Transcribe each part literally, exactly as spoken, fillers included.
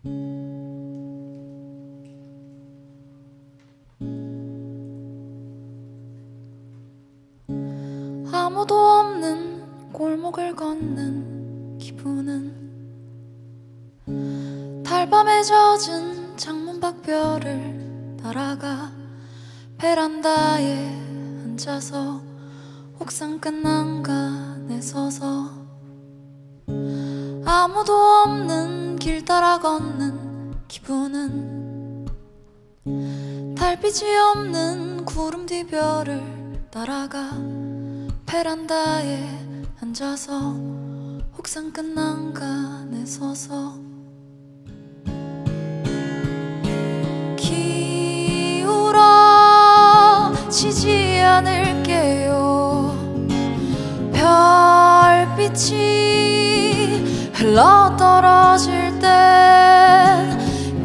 아무도 없는 골목을 걷는 기분은 달밤에 젖은 창문 밖 별을 따라가 베란다에 앉아서 옥상 끝 난간에 서서 아무도 없는 길 따라 걷는 기분은 달빛이 없는 구름 뒤 별을 따라가 베란다에 앉아서 옥상 끝 난간에 서서 기울어지지 않을게요. 별빛이 흘러떨어질 땐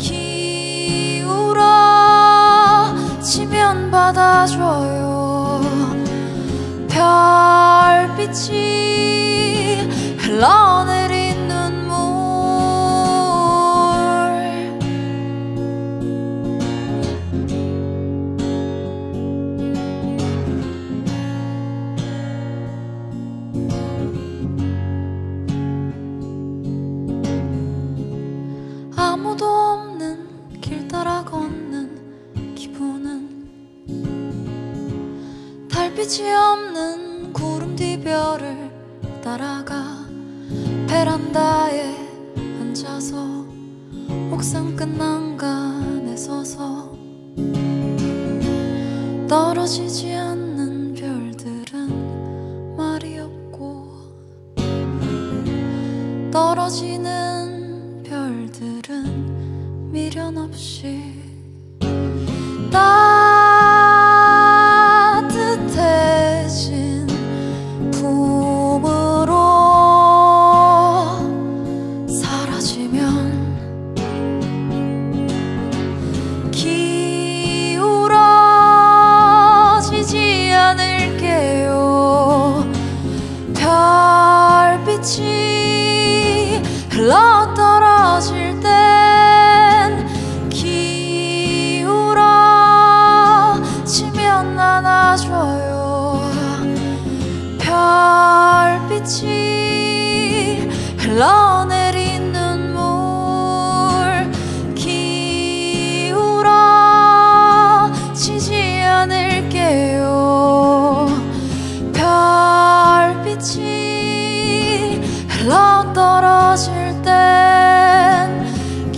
기울어지면 받아줘요. 별빛이 흘러내린 눈물 아무도 없는 길 따라 걷는 기분은 달빛이 없는 구름 뒤 별을 따라가 베란다에 앉아서 옥상 끝 난간에 서서 떨어지지 않는 별들은 말이 없고 떨어지는 별들은 미련 없이 따뜻해진 품으로 사라지면 기울어지지 않을게요. 별빛이 흘러떨어질 땐 기울어지면 안아줘요. 별빛이 흘러내린 눈물 기울어지지 않을게요. 별빛이 흘러떨어질 땐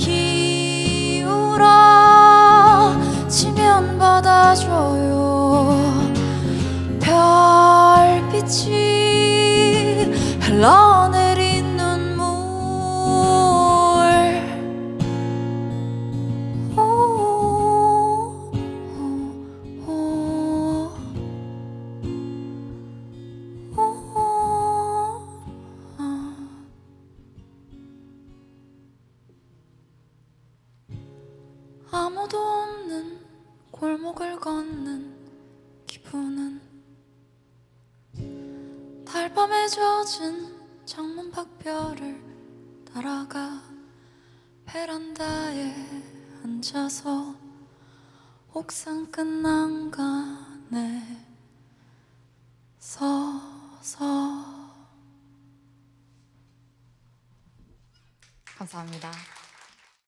기울어지면 받아줘요. 별빛이 흘러내린 눈물 오, 오, 오, 오, 아. 아무도 없는 골목을 걷는 기분은 달밤에 젖은 창문 밖 별을 따라가 베란다에 앉아서 옥상 끝 난간에 서서. 감사합니다.